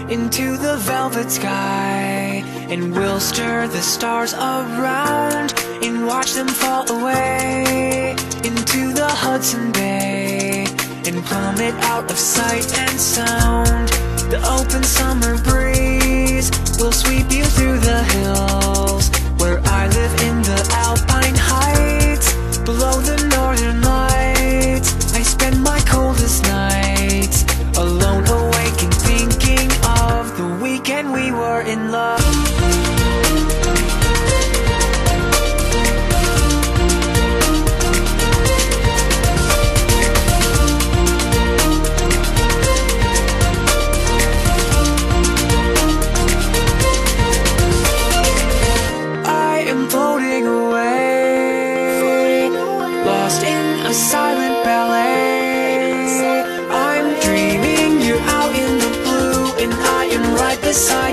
into the velvet sky, and we'll stir the stars around and watch them fall away into the Hudson Bay and plummet out of sight and sound. The open summer breeze will sweep you through the hills where I live in the Alpine Heights. Below the northern lights, I spend my coldest nights alone, awake and thinking of the weekend we were in love. I am floating away, lost in a silent ballet. I'm dreaming you're out in the blue, and I am right beside